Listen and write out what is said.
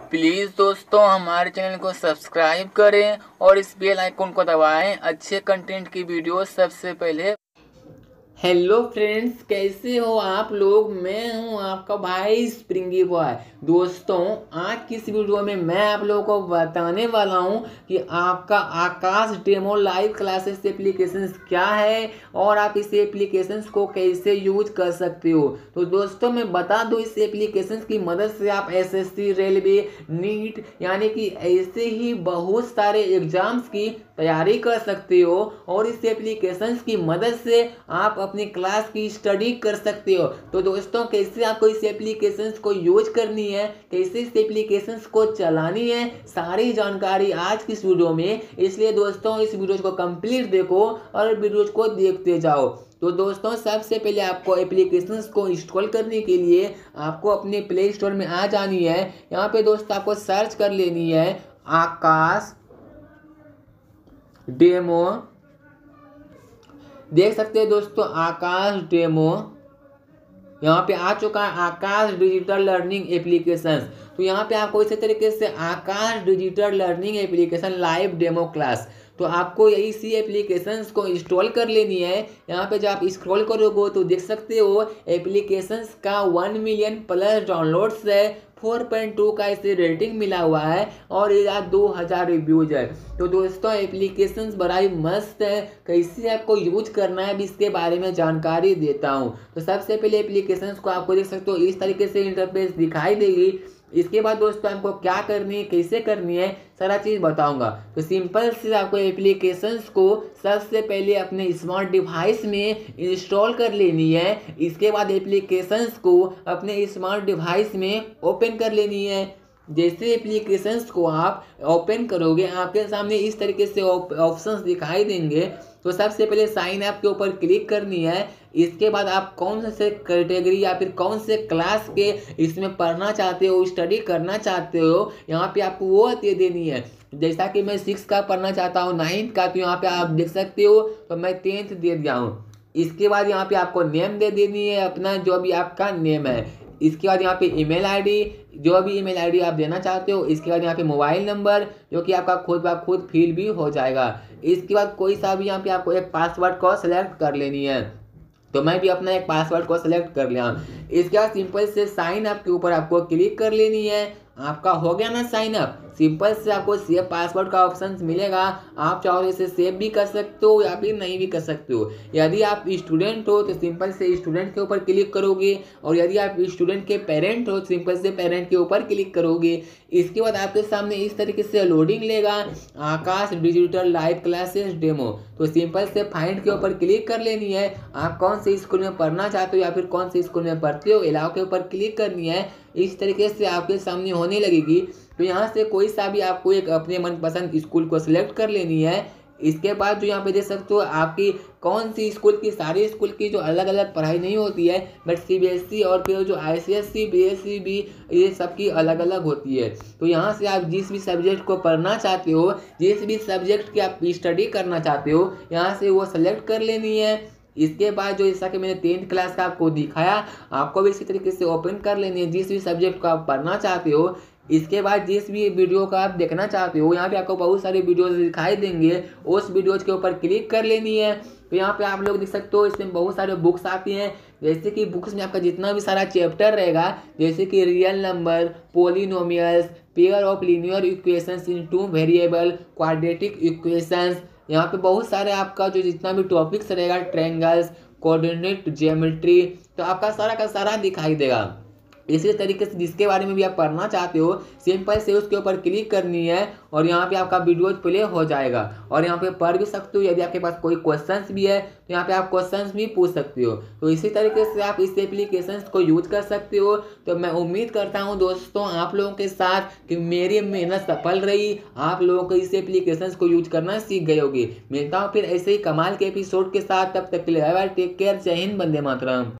Please दोस्तों हमारे channel को सब्सक्राइब करें और इस बेल आइकन को दबाएं अच्छे कंटेंट की वीडियो सबसे पहले। हेलो फ्रेंड्स, कैसे हो आप लोग। मैं हूं आपका भाई स्प्रिंगी बॉय। दोस्तों आज की इस वीडियो में मैं आप लोगों को बताने वाला हूं कि आपका Aakash demo live classes applications क्या है और आप इस एप्लीकेशंस को कैसे यूज कर सकते हो। तो दोस्तों मैं बता दूं, इस एप्लीकेशंस की मदद से आप एसएससी, रेलवे, नीट यानी कि ऐसे ही बहुत सारे एग्जाम्स की तैयारी कर सकते हो और इस एप्लीकेशंस की मदद से आप अपनी क्लास की स्टडी कर सकते हो। तो दोस्तों कैसे आपको इस एप्लीकेशंस को यूज करनी है, कैसे इस एप्लीकेशंस को चलानी है, सारी जानकारी आज की इस वीडियो में। इसलिए दोस्तों इस वीडियो को कंप्लीट देखो और वीडियो को देखते जाओ। तो दोस्तों सबसे पहले आपको एप्लीकेशंस को इंस्टॉल करने के लिए आपको अपने प्ले स्टोर में आ जानी है। यहाँ पे दोस्तों आपको सर्च कर लेनी है आकाश डेमो। देख सकते हैं दोस्तों आकाश डेमो यहाँ पे आ चुका है, आकाश डिजिटल लर्निंग एप्लीकेशंस। तो यहाँ पे आपको इसी तरीके से Aakash digital learning application live demo class, तो आपको इसी एप्लीकेशंस को इंस्टॉल कर लेनी है। यहाँ पे जब आप स्क्रॉल करोगे तो देख सकते हो एप्लीकेशंस का 1 मिलियन प्लस डाउनलोड्स है, 4.2 का इसे रेटिंग मिला हुआ है और ये 2000 रिव्यूज है। तो दोस्तों एप्लीकेशंस बड़ा ही मस्त है, कैसे आपको यूज करना है इसके बारे में जानकारी देता हूँ। तो सबसे पहले एप्लीकेशंस को आपको देख सकते हो इस तरीके से इंटरफेस दिखाई देगी। इसके बाद दोस्तों आपको क्या करनी है, कैसे करनी है, सारा चीज़ बताऊंगा। तो सिंपल से आपको एप्लीकेशंस को सबसे पहले अपने स्मार्ट डिवाइस में इंस्टॉल कर लेनी है। इसके बाद एप्लीकेशंस को अपने स्मार्ट डिवाइस में ओपन कर लेनी है। जैसे एप्लीकेशंस को आप ओपन करोगे आपके सामने इस तरीके से ऑप्शंस दिखाई देंगे। तो सबसे पहले साइन अप के ऊपर क्लिक करनी है। इसके बाद आप कौन से कैटेगरी या फिर कौन से क्लास के इसमें पढ़ना चाहते हो, स्टडी करना चाहते हो, यहाँ पे आपको वो दे देनी है। जैसा कि मैं 6 का पढ़ना चाहता हूँ, 9th का, तो यहाँ पे आप देख सकते हो तो मैं 10th दे दिया हूँ। इसके बाद यहाँ पे आपको नेम दे देनी है, अपना जो भी आपका नेम है। इसके बाद यहाँ पे ईमेल आईडी, जो भी ईमेल आईडी आप देना चाहते हो। इसके बाद यहाँ पे मोबाइल नंबर जो कि आपका खुद फिल भी हो जाएगा। इसके बाद कोई सा भी यहाँ पे आपको एक पासवर्ड को सेलेक्ट कर लेनी है। तो मैं भी अपना एक पासवर्ड को सेलेक्ट कर लिया। इसके बाद सिंपल से साइन अप के ऊपर आपको क्लिक कर लेनी है। आपका हो गया ना साइन अप। सिंपल से आपको सेव पासवर्ड का ऑप्शन मिलेगा। आप चाहो इसे सेव भी कर सकते हो या फिर नहीं भी कर सकते हो। यदि आप स्टूडेंट हो तो सिंपल से स्टूडेंट के ऊपर क्लिक करोगे और यदि आप स्टूडेंट के पेरेंट हो तो सिंपल से पेरेंट के ऊपर क्लिक करोगे। इसके बाद आपके सामने इस तरीके से लोडिंग लेगा Aakash digital live classes demo. तो सिंपल से फाइंड के ऊपर क्लिक कर लेनी है। आप कौन से स्कूल में पढ़ना चाहते हो या फिर कौन से स्कूल में पढ़ते हो, अलाउ के ऊपर क्लिक करनी है। इस तरीके से आपके सामने होने लगेगी। तो यहाँ से कोई सा भी आपको एक अपने मनपसंद स्कूल को सिलेक्ट कर लेनी है। इसके बाद जो यहाँ पे देख सकते हो आपकी कौन सी स्कूल की, सारी स्कूल की जो अलग अलग पढ़ाई नहीं होती है, बट सीबीएसई और फिर जो आईसीएसई, बीएसई भी, ये सब की अलग अलग होती है। तो यहाँ से आप जिस भी सब्जेक्ट को पढ़ना चाहते हो, जिस भी सब्जेक्ट की आप स्टडी करना चाहते हो, यहाँ से वो सेलेक्ट कर लेनी है। इसके बाद जो जैसा कि मैंने 10th क्लास का आपको दिखाया, आपको भी इसी तरीके से ओपन कर लेनी है जिस भी सब्जेक्ट को आप पढ़ना चाहते हो। इसके बाद जिस भी वीडियो का आप देखना चाहते हो, यहाँ पे आपको बहुत सारे वीडियोस दिखाई देंगे, उस वीडियोज के ऊपर क्लिक कर लेनी है। तो यहाँ पे आप लोग देख सकते हो इसमें बहुत सारे बुक्स आती हैं। जैसे कि बुक्स में आपका जितना भी सारा चैप्टर रहेगा, जैसे कि real number, polynomials, pair of linear equations in 2 variable, quadratic equations, यहाँ पे बहुत सारे आपका जो जितना भी टॉपिक्स रहेगा, ट्रायंगल्स, कोऑर्डिनेट ज्योमेट्री, तो आपका सारा का सारा दिखाई देगा। इसी तरीके से जिसके बारे में भी आप पढ़ना चाहते हो, सिंपल से उसके ऊपर क्लिक करनी है और यहाँ पे आपका वीडियो प्ले हो जाएगा और यहाँ पे पढ़ भी सकते हो। यदि आपके पास कोई क्वेश्चंस भी है तो यहाँ पे आप क्वेश्चंस भी पूछ सकते हो। तो इसी तरीके से आप इस एप्लीकेशंस को यूज कर सकते हो। तो मैं उम्मीद करता हूँ दोस्तों आप लोगों के साथ कि मेरी मेहनत सफल रही, आप लोगों को इस एप्लीकेशंस को यूज करना सीख गए होगे। मिलता हूँ फिर ऐसे ही कमाल के एपिसोड के साथ, तब तक के लिए बाय बाय, टेक केयर, जय हिंद, वंदे मातरम।